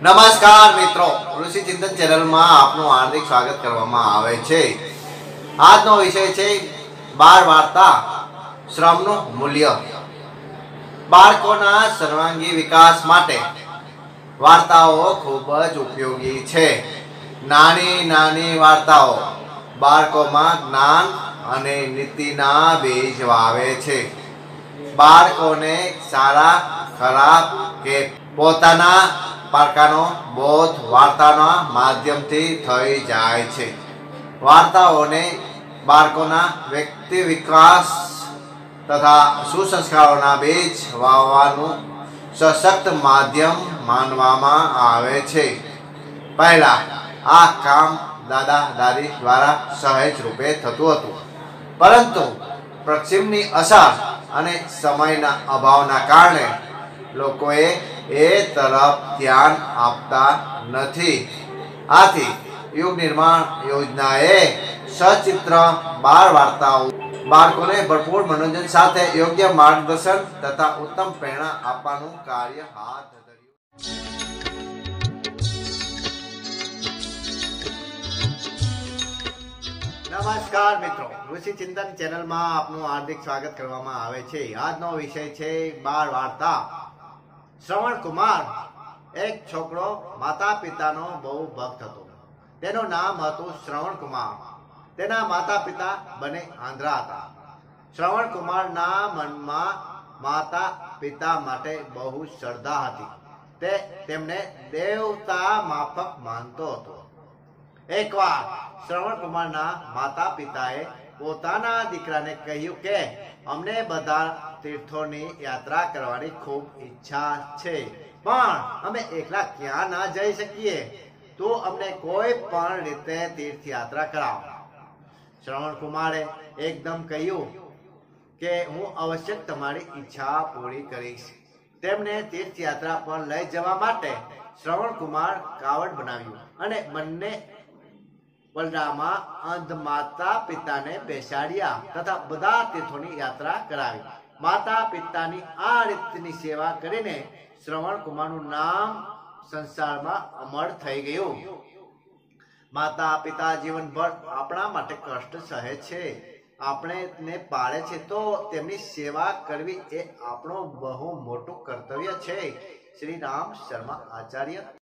નમસ્કાર મિત્રો, ઋષિ ચિંતન ચેનલમાં આપનું હાર્દિક સ્વાગત કરવામાં આવે છે। આજનો વિષય છે બાળ વાર્તા શ્રમનું મૂલ્ય। બાળકોના સર્વાંગી વિકાસ માટે વાર્તાઓ ખૂબ જ ઉપયોગી છે। નાની નાની વાર્તાઓ બાળકોમાં જ્ઞાન અને નીતિના બીજ વાવે છે। બાળકોને સારા ખરાબ કે પોતાના પારકાનો બોધ વાર્તાના માધ્યમથી થઈ જાય છે। વાર્તાઓને બાળકોના વ્યક્તિ વિકાસ તથા સુસંસ્કારોના બીજ વાવવાનું સશક્ત માધ્યમ માનવામાં આવે છે। પહેલા આ કામ દાદા દાદી દ્વારા સહેજ રૂપે થતું હતું, પરંતુ પશ્ચિમની અસર અને સમયના અભાવના કારણે લોકોએ એ તરફ ધ્યાન આપતા નથી। આથી યુગ નિર્માણ યોજનાએ સચિત્ર બાળ વાર્તાઓ બાળકોને ભરપૂર મનોરંજન સાથે યોગ્ય માર્ગદર્શન તથા ઉત્તમ પ્રેરણા આપવાનું કાર્ય હાથ ધર્યું। નમસ્કાર મિત્રો, ઋષિ ચિંતન ચેનલમાં આપનું હાર્દિક સ્વાગત કરવામાં આવે છે। આજનો વિષય છે બાળ વાર્તા શ્રવણ કુમાર। એક છોકરો માતા પિતાનો બહુ ભક્ત હતો। તેનું નામ હતું શ્રવણ કુમાર। તેના માતા પિતા બંને આંધળા હતા। શ્રવણ કુમારના મનમાં માતા પિતા માટે બહુ શ્રદ્ધા હતી। તે તેમને દેવતા માફક માનતો હતો। એકવાર શ્રવણ કુમારના માતા પિતાએ પોતાના દીકરાને કહ્યું કે અમને બધા તીર્થોની યાત્રા કરવાની ખૂબ ઈચ્છા છે, પણ અમે એકલા ક્યાં ના જઈ શકીએ, તો અમને કોઈ પણ રીતે તીર્થયાત્રા કરાવો। શ્રવણ કુમારે એકદમ કહ્યું કે હું અવશ્ય તમારી ઈચ્છા પૂરી કરીશ। તેમને તીર્થયાત્રા પર લઈ જવા માટે શ્રવણ કુમાર કાવડ બનાવ્યું અને બંને પલડામાં અંધ માતા પિતાને બેસાડ્યા તથા બધા તીર્થોની યાત્રા કરાવી। માતા પિતાની આ રીતની સેવા કરીને શ્રવણ કુમારનું નામ સંસારમાં અમર થઈ ગયું। માતા પિતા જીવનભર આપણા માટે કષ્ટ સહે છે, આપણે પાળે છે, તો તેમની સેવા કરવી એ આપણું બહુ મોટું કર્તવ્ય છે। શ્રી રામ શર્મા આચાર્ય।